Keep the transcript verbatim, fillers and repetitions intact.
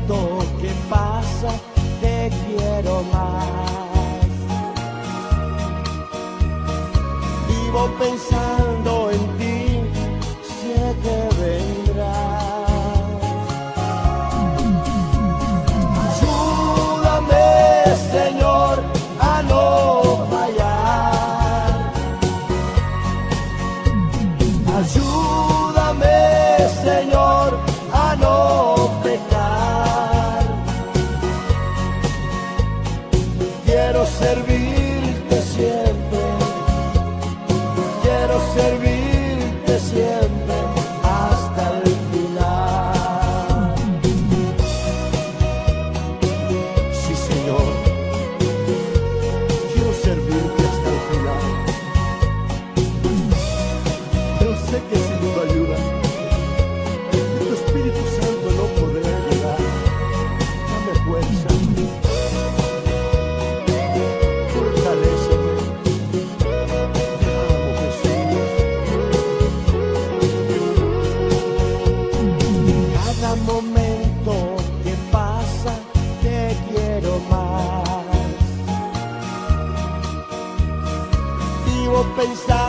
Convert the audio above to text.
momento que pasa te quiero más. Vivo pensando en ti, sé que vendrás. Ayúdame, Señor, a no fallar. Ayúdame, Señor, a no pecar. Quiero servirte siempre, quiero servirte siempre hasta el final. Sí, Señor, quiero servirte hasta el final. Pero sé que sin tu ayuda, sin tu Espíritu Santo no podré llegar. Dame fuerza, fortaléceme. Te amo, Jesús. Cada momento que pasa te quiero más. Vivo pensando